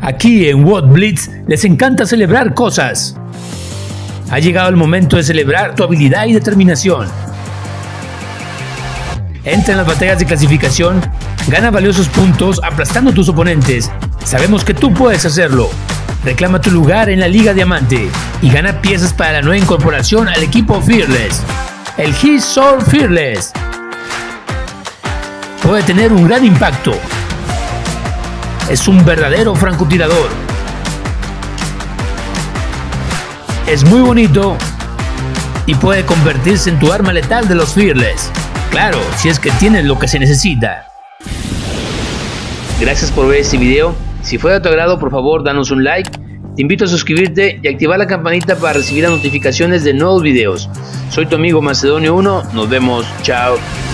Aquí en WOT Blitz les encanta celebrar cosas. Ha llegado el momento de celebrar tu habilidad y determinación. Entra en las batallas de clasificación, gana valiosos puntos aplastando a tus oponentes. Sabemos que tú puedes hacerlo. Reclama tu lugar en la Liga Diamante y gana piezas para la nueva incorporación al equipo Fearless. El His Soul Fearless puede tener un gran impacto. Es un verdadero francotirador. Es muy bonito y puede convertirse en tu arma letal de los Fearless. Claro, si es que tienes lo que se necesita. Gracias por ver este video. Si fue de tu agrado, por favor, danos un like. Te invito a suscribirte y activar la campanita para recibir las notificaciones de nuevos videos. Soy tu amigo Macedonio 1. Nos vemos. Chao.